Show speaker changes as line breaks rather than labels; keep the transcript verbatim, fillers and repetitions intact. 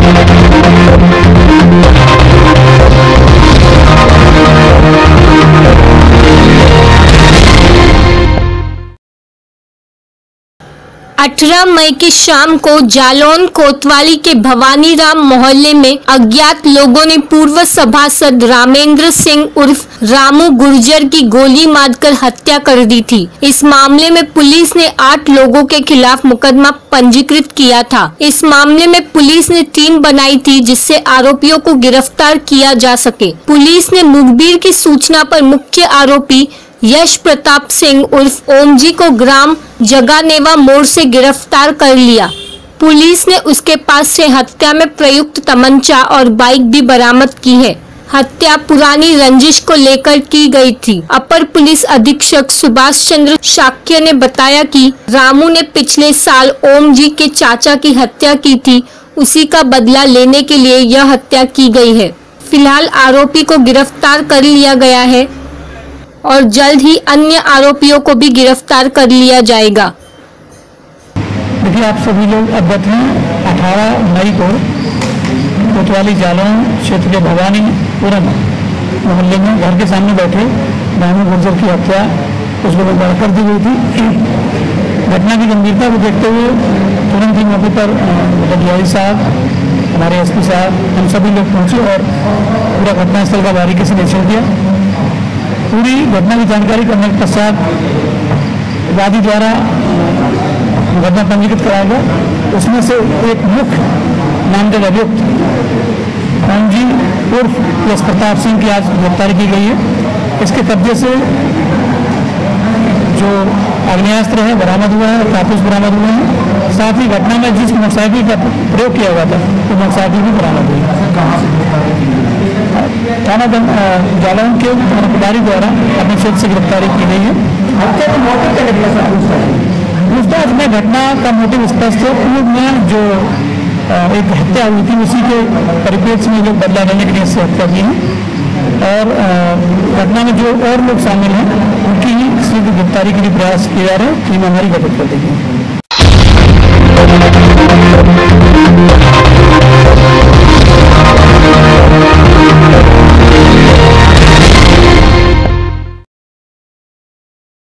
अठारह मई की शाम को जालौन कोतवाली के भवानी राम मोहल्ले में अज्ञात लोगों ने पूर्व सभासद रामेंद्र सिंह उर्फ रामू गुर्जर की गोली मारकर हत्या कर दी थी। इस मामले में पुलिस ने आठ लोगों के खिलाफ मुकदमा पंजीकृत किया था। इस मामले में पुलिस ने टीम बनाई थी जिससे आरोपियों को गिरफ्तार किया जा सके। पुलिस ने मुखबिर की सूचना पर मुख्य आरोपी यश प्रताप सिंह उर्फ ओम जी को ग्राम जगानेवा मोड़ से गिरफ्तार कर लिया। पुलिस ने उसके पास से हत्या में प्रयुक्त तमंचा और बाइक भी बरामद की है। हत्या पुरानी रंजिश को लेकर की गई थी। अपर पुलिस अधीक्षक सुभाष चंद्र शाक्य ने बताया कि रामू ने पिछले साल ओम जी के चाचा की हत्या की थी। उसी का बदला लेने के लिए यह हत्या की गई है। फिलहाल आरोपी को गिरफ्तार कर लिया गया है और जल्द ही अन्य आरोपियों को भी गिरफ्तार कर लिया जाएगा।
देखिए, आप सभी लोग अवगत हैं, अठारह मई को कोतवाली जालौन क्षेत्र के भवानीपुरम मोहल्ले में घर के सामने बैठे रामू गुर्जर की हत्या कुछ लोगों द्वारा कर दी गई थी। घटना की गंभीरता को देखते हुए तुरंत ही मौके पर डीआई साहब, हमारे एसपी साहब, हम सभी लोग पहुंचे और पूरा घटनास्थल का बारीकी से निरीक्षण किया। पूरी घटना की जानकारी करने के पश्चात वादी द्वारा मुकदमा पंजीकृत कराया गया। उसमें से एक मुख्य नामजद अभियुक्त ओम जी उर्फ यश प्रताप सिंह की आज गिरफ्तारी की गई है। इसके कब्जे से जो आग्नेयास्त्र है बरामद हुआ है, कारतूस बरामद हुए हैं। साथ ही घटना में जिस मोटरसाइकिल का प्रयोग किया हुआ था वो मोटरसाइकिल भी बरामद हुई है। थाना जालौन के थानाधिकारी द्वारा अपने क्षेत्र से गिरफ्तारी की गई है। पूछताछ में घटना का मोटिव स्पष्ट है। पूर्व में जो एक हत्या हुई थी उसी के परिप्रेक्ष्य में लोग बदला लेने के लिए से हत्या की है और घटना में जो और लोग शामिल हैं उनकी ही शीघ्र गिरफ्तारी के लिए प्रयास किए जा रहे हैं। टीम हमारी गठित कर देगी।